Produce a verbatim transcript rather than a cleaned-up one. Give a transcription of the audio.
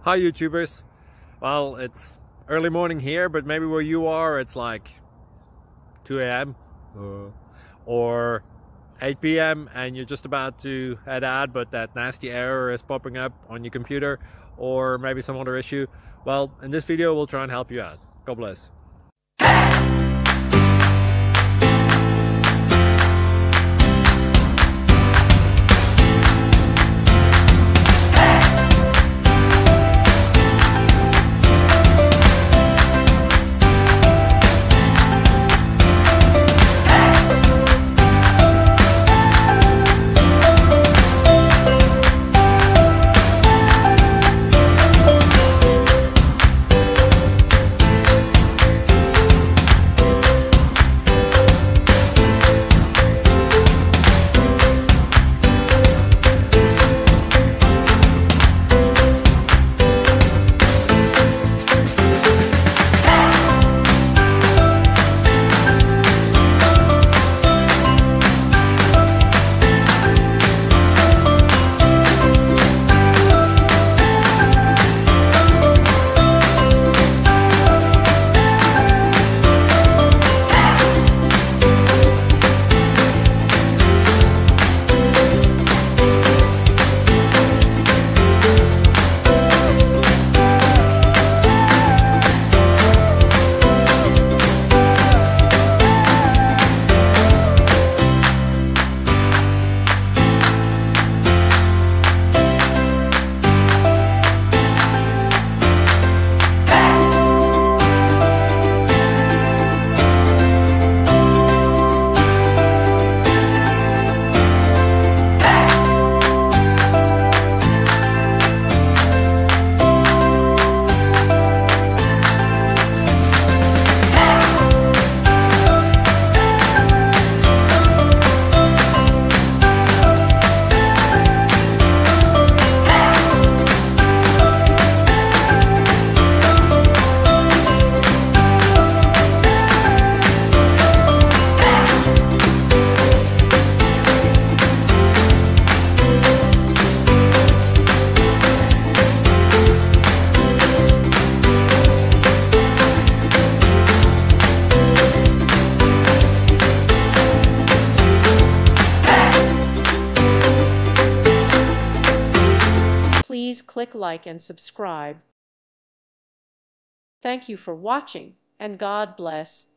Hi YouTubers. Well, it's early morning here, but maybe where you are it's like two A M uh, or eight P M and you're just about to head out, but that nasty error is popping up on your computer, or maybe some other issue. Well, in this video we'll try and help you out. God bless. Please click like and subscribe. Thank you for watching, and God bless.